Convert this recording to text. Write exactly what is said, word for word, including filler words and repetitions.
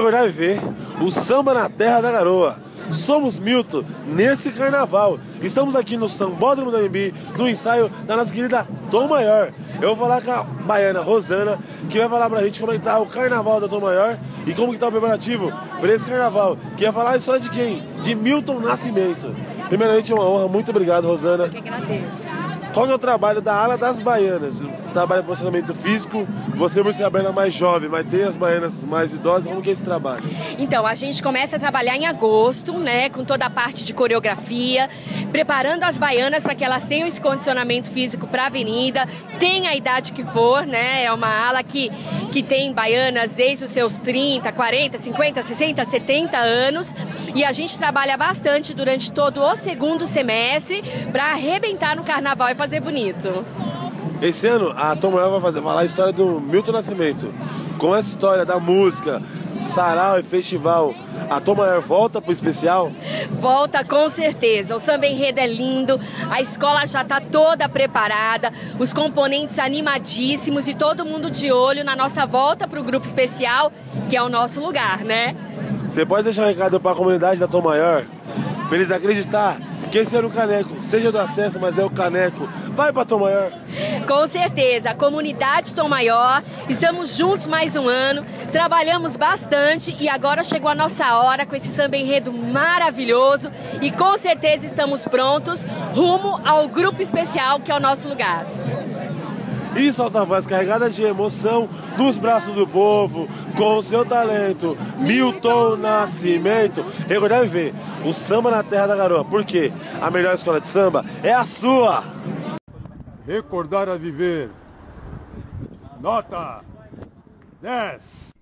Recordar e ver o samba na terra da garoa. Somos Milton nesse carnaval. Estamos aqui no Sambódromo do Anhembi, no ensaio da nossa querida Tom Maior. Eu vou falar com a baiana Rosana, que vai falar pra gente comentar o carnaval da Tom Maior e como que tá o preparativo para esse carnaval. Que vai falar a história de quem? De Milton Nascimento. Primeiramente, é uma honra. Muito obrigado, Rosana. Eu que agradeço. Qual que é o trabalho da ala das baianas? Trabalho de posicionamento físico, você por ser a baiana mais jovem, mas tem as baianas mais idosas, como que é esse trabalho? Então, a gente começa a trabalhar em agosto, né, com toda a parte de coreografia, preparando as baianas para que elas tenham esse condicionamento físico para a avenida, tenha a idade que for, né, é uma ala que, que tem baianas desde os seus trinta, quarenta, cinquenta, sessenta, setenta anos, e a gente trabalha bastante durante todo o segundo semestre para arrebentar no carnaval e fazer bonito. Esse ano a Tom Maior vai fazer, falar a história do Milton Nascimento. Com essa história da música, sarau e festival, a Tom Maior volta pro especial? Volta com certeza. O samba enredo é lindo, a escola já está toda preparada, os componentes animadíssimos e todo mundo de olho na nossa volta pro grupo especial, que é o nosso lugar, né? Você pode deixar um recado para a comunidade da Tom Maior, para eles acreditar que esse era o caneco, seja do acesso, mas é o caneco. Vai pra Tom Maior. Com certeza, a comunidade Tom Maior, estamos juntos mais um ano, trabalhamos bastante e agora chegou a nossa hora com esse samba enredo maravilhoso e com certeza estamos prontos rumo ao grupo especial que é o nosso lugar. E solta a voz carregada de emoção dos braços do povo, com o seu talento, Milton Nascimento. Recordar e ver o samba na terra da garoa, porque a melhor escola de samba é a sua. Recordar a viver. Nota dez.